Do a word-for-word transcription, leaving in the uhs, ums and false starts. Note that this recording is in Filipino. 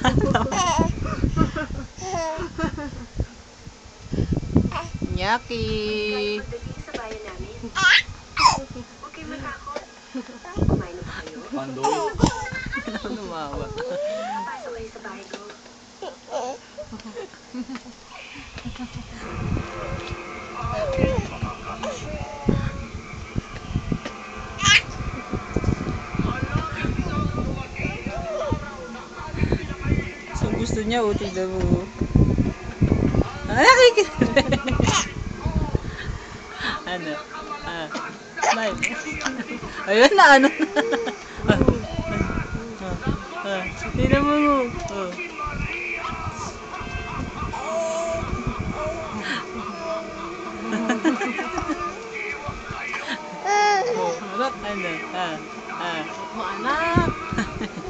Nyaki. Sa bayan namin. Huwag kayo matakot. Kumain na ba kayo? Pandoy. Lumawa. Pasok kayo sa bahay ko. So gusto niya, o tignan mo. Ah, nakikita. Ano? Ah, smile. Ayun na, ano na. Ah, ah, ah. Tignan mo. Oh. Oh, harap, ano? Ah, ah. Mo anak.